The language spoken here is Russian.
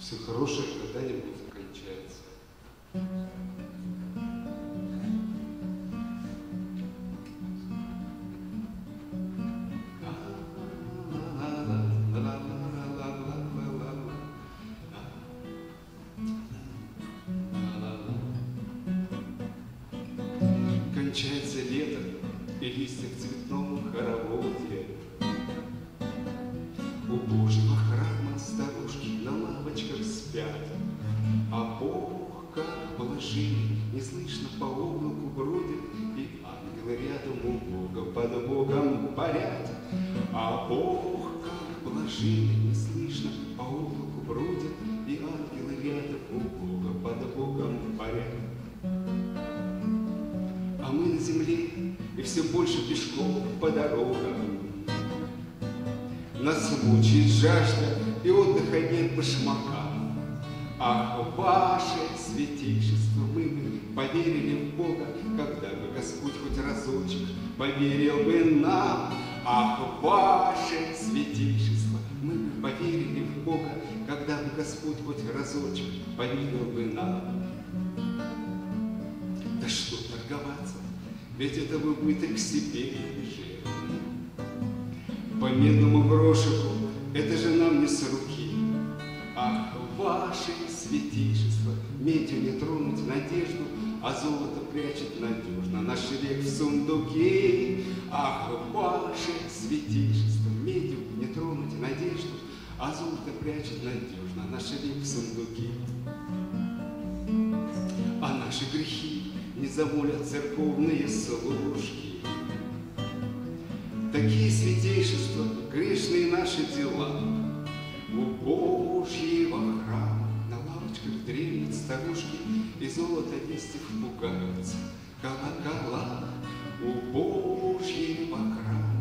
Все хорошее когда-нибудь кончается. Кончается лето, и листья в цветном хороводе. У Божьего храма старушки на лавочках спят, а Бог, как положили, неслышно по облаку бродит, и ангелы рядом у Бога под Богом парят. А Бог, как положили, неслышно по облаку бродит, и ангелы рядом у Бога под Богом парят. А мы на земле, и все больше пешком по дорогам. Нас мучает жажда, и отдыха нет башмакам. Ах, ваше святейшество, мы бы поверили в Бога, когда бы Господь хоть разочек поверил бы нам. Ах, ваше святейшество, мы бы поверили в Бога, когда бы Господь хоть разочек поверил бы нам. Да что торговаться, ведь это в убыток себе же. По медному грошику это же нам не с руки. Ах, ваше святейшество, медью не тронуть надежду, а золото прячет надежно наш век в сундуке. Ах, ваше святейшество, медью не тронуть надежду, а золото прячет надежно наш век в сундуке. А наши грехи не заволят церковные служки. Такие святейшества, грешные наши дела. У Божьего храма на лавочках дремлют старушки, и золото листьев пугаются колокола. У Божьего храма